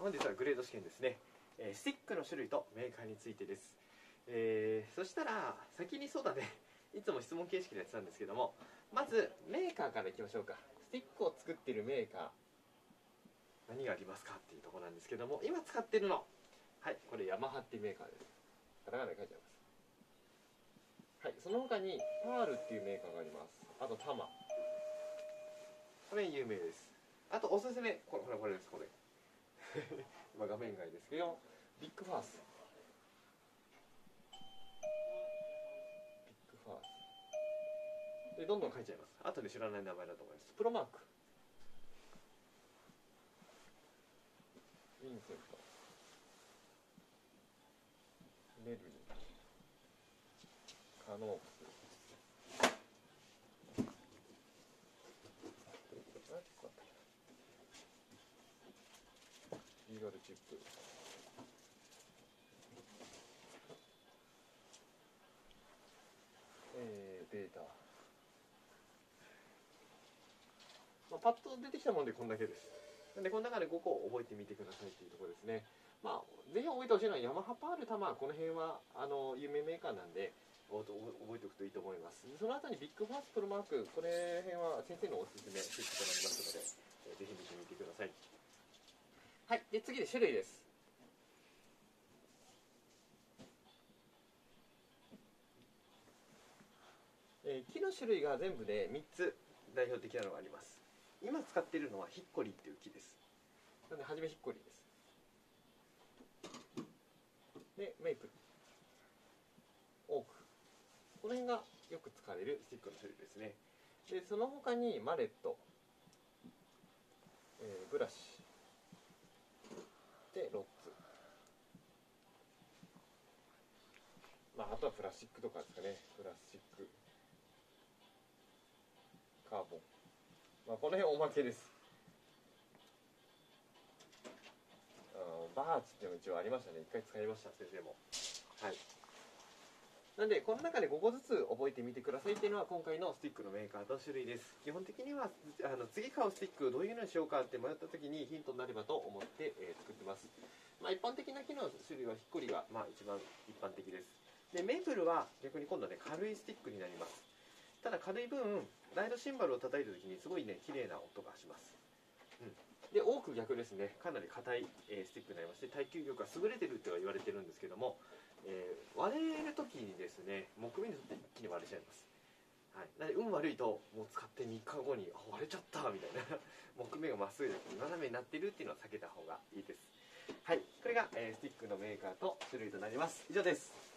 本日はグレード試験ですね。スティックの種類とメーカーについてです。そしたら先にそうだね、いつも質問形式でやってたんですけども、まずメーカーからいきましょうか。スティックを作っているメーカー何がありますかっていうところなんですけども、今使ってるの、はい、これヤマハっていうメーカーです。カタカナで書いてあります。はい、その他にパールっていうメーカーがあります。あとタマ、これ有名です。あとおすすめ、これです。これ今画面外ですけど、ビッグファース、でどんどん書いちゃいます。後で知らない名前だと思います。プロマーク、ヴィンセント、メルリン、カノープス、リーガルチップ、データ、パッと出てきたものでこんだけです。なんでこの中で5個覚えてみてくださいというところですね。ぜひ覚えてほしいのはヤマハ、パール、タマ、この辺は有名メーカーなんで覚えておくといいと思います。その後にビッグファース、プロマーク、これ辺は先生のおすすめスティックとなりますので、ぜひ見てみてください。はい、で次で種類です。木の種類が全部で3つ代表的なのがあります。今使っているのはヒッコリーっていう木です。なので初めヒッコリーです。でメイプル、オーク、この辺がよく使われるスティックの種類ですね。でその他にマレット、ブラシでロッツ、あとはプラスチックとかですかね。プラスチック、カーボン、この辺おまけです。バーチっていうのも一応ありましたね。一回使いました、先生も。はい。なんでこの中で5個ずつ覚えてみてくださいっていうのは今回のスティックのメーカーと種類です。基本的には次買うスティックどういうのにしようかって迷った時にヒントになればと思って、作ってます。一般的な木の種類はヒッコリが一番一般的です。でメープルは逆に今度はね軽いスティックになります。ただ軽い分ライドシンバルを叩いた時にすごいね綺麗な音がします。で多く逆ですね。かなり硬いスティックになりまして、耐久力が優れてるっては言われてるんですけども、割れる時にですね木目にとって一気に割れちゃいます。はい、なので運悪いともう使って3日後に割れちゃったみたいな木目がまっすぐで斜めになっているっていうのは避けた方がいいです。はい、これが、スティックのメーカーと種類となります。以上です。